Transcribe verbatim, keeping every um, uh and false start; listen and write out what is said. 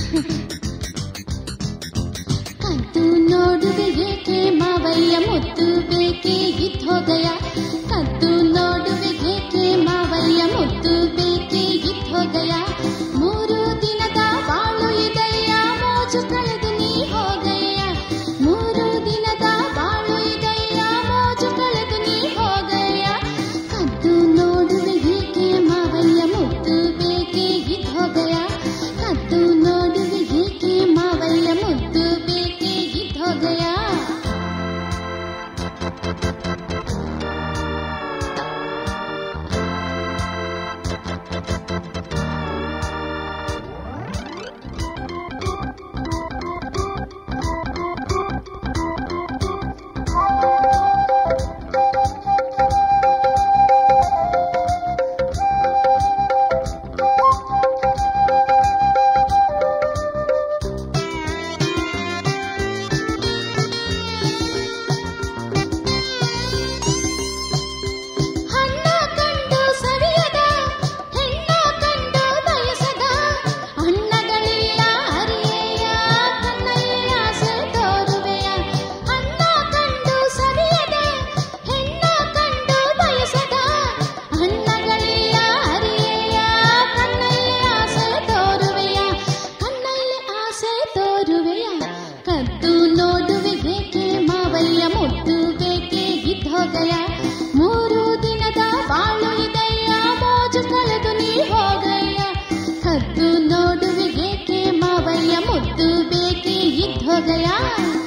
ಕದ್ದು ನೋಡುವೆ ಏಕೆ ಮಾವಯ್ಯ ಮುದ್ದು ಬೇಕೆ ಇದ್ ಹೋಗಯ ಕದ್ದು ನೋಡುವೆ ಏಕೆ ಮಾವಯ್ಯ ಮುದ್ದು ಬೇಕೆ ಇದ್ ಹೋಗಯ ಮೂರು ದಿನದ ಬಾಳು ಇದೆಯ ಮೋಜು ಕಳೆದು ನೀ ಹೋಗಯ್ಯ ಮೂರು ದಿನದ ಬಾಳು ಇದೆಯ ಮೋಜು ಕಳೆದು ನೀ ಹೋಗಯ್ಯ ಕದ್ದು ನೋಡುವೆ ಏಕೆ ಮಾವಯ್ಯ ಮುದ್ದು ಬೇಕೆ ಇದ್ ಹೋಗಯ ಕದ್ದು ನೋಡುವೆ ಏಕೆ ಮಾವಯ್ಯ ಮುದ್ದು ಬೇಕೆ ಇದ್ ಹೋಗಯ ಕದ್ದು ನೋಡುವೆ ಏಕೆ ಮಾವಯ್ಯ ಮುದ್ದು ಬೇಕೆ ಇದ್ ಹೋಗಯ ಮೂರು ದಿನದ ಬಾಳು ಇದೆಯ ಮೋಜು ಕಳೆದು ನೀ ಹೋಗಯ್ಯ ಕದ್ದು ನೋಡುವೆ ಏಕೆ ಮಾವಯ್ಯ ಮುದ್ದು ಬೇಕೆ ಇದ್ ಹೋಗಯ